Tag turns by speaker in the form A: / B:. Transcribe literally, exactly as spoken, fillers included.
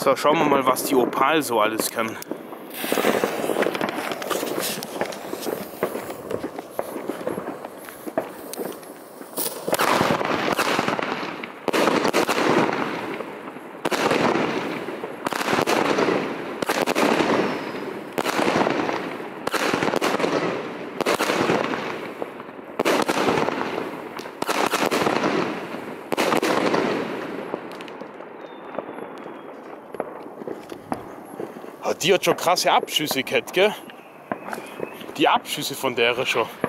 A: So, schauen wir mal, was die Opal so alles kann. Die hat schon krasse Abschüsse gehabt, gell? Die Abschüsse von der schon.